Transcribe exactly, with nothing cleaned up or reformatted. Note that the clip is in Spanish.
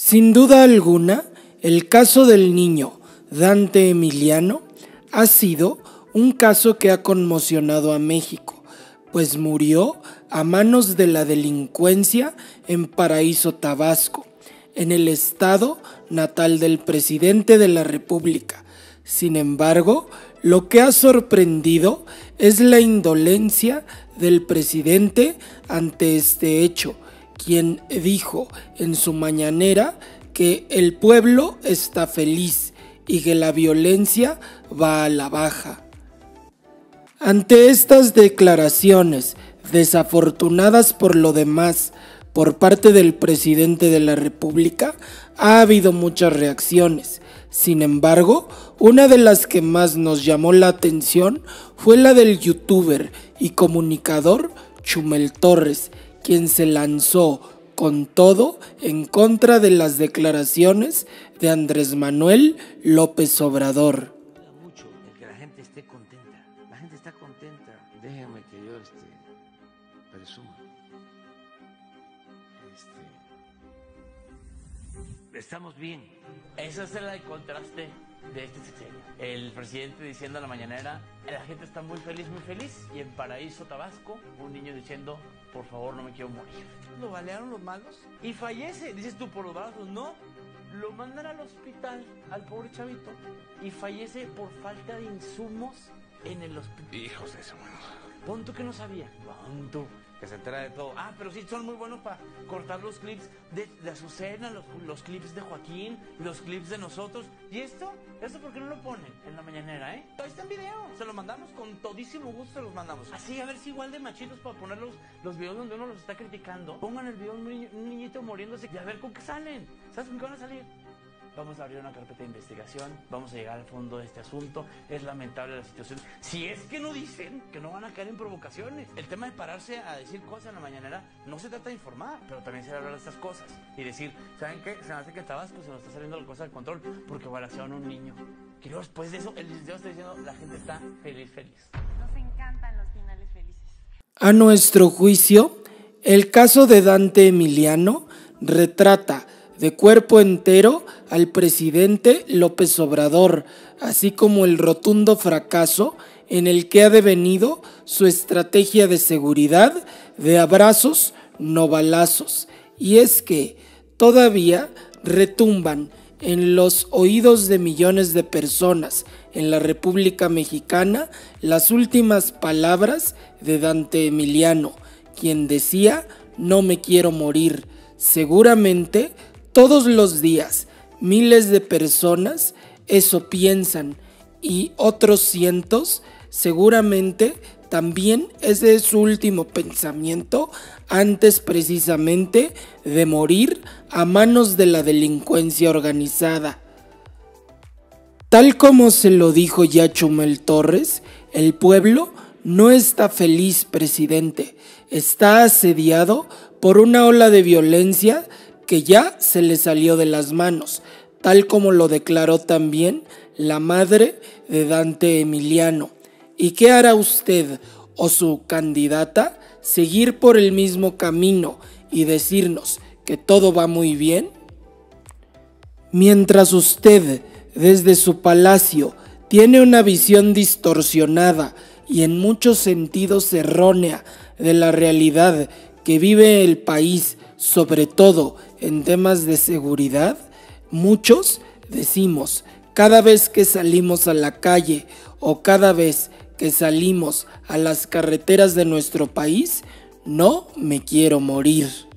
Sin duda alguna, el caso del niño Dante Emiliano ha sido un caso que ha conmocionado a México, pues murió a manos de la delincuencia en Paraíso, Tabasco, en el estado natal del presidente de la República. Sin embargo, lo que ha sorprendido es la indolencia del presidente ante este hecho, quien dijo en su mañanera que el pueblo está feliz y que la violencia va a la baja. Ante estas declaraciones, desafortunadas por lo demás, por parte del presidente de la República, ha habido muchas reacciones. Sin embargo, una de las que más nos llamó la atención fue la del youtuber y comunicador Chumel Torres, quien se lanzó con todo en contra de las declaraciones de Andrés Manuel López Obrador. Mucho el que la gente esté contenta. La gente está contenta. Déjenme que yo este, presuma. Este, estamos bien. Esa es el contraste de este sexenio. El presidente diciendo a la mañanera, la gente está muy feliz, muy feliz. Y en Paraíso, Tabasco, un niño diciendo, por favor, no me quiero morir. Lo balearon los malos y fallece. Dices tú, por los brazos, no. Lo mandan al hospital, al pobre chavito, y fallece por falta de insumos en el hospital. Hijos de eso, bueno. Pon tú que no sabía. Pon tú que se entera de todo. Ah, pero sí, son muy buenos para cortar los clips de, de Azucena, los, los clips de Joaquín, los clips de nosotros. ¿Y esto? ¿Esto por qué no lo ponen en la mañanera, eh? Ahí está en video. Se los mandamos con todísimo gusto, se los mandamos. Así, a ver si igual de machitos para poner los, los videos donde uno los está criticando. Pongan el video de un, niño, un niñito muriéndose y a ver con qué salen. ¿Sabes con qué van a salir? Vamos a abrir una carpeta de investigación, vamos a llegar al fondo de este asunto. Es lamentable la situación. Si es que no dicen que no van a caer en provocaciones. El tema de pararse a decir cosas en la mañanera no se trata de informar, pero también se debe hablar de estas cosas y decir, ¿saben qué? Se me hace que Tabasco se nos está saliendo la cosa del control porque balacearon a un niño. Que luego después de eso, el licenciado está diciendo, la gente está feliz, feliz. Nos encantan los finales felices. A nuestro juicio, el caso de Dante Emiliano retrata de cuerpo entero al presidente López Obrador, así como el rotundo fracaso en el que ha devenido su estrategia de seguridad de abrazos, no balazos. Y es que todavía retumban en los oídos de millones de personas en la República Mexicana las últimas palabras de Dante Emiliano, quien decía, no me quiero morir. Seguramente todos los días, miles de personas eso piensan y otros cientos seguramente también ese es su último pensamiento antes precisamente de morir a manos de la delincuencia organizada. Tal como se lo dijo ya Chumel Torres, el pueblo no está feliz, presidente, está asediado por una ola de violencia que ya se le salió de las manos, tal como lo declaró también la madre de Dante Emiliano. ¿Y qué hará usted o su candidata? ¿Seguir por el mismo camino y decirnos que todo va muy bien? Mientras usted, desde su palacio, tiene una visión distorsionada y en muchos sentidos errónea de la realidad que vive el país, sobre todo en temas de seguridad, muchos decimos, cada vez que salimos a la calle o cada vez que salimos a las carreteras de nuestro país, no me quiero morir.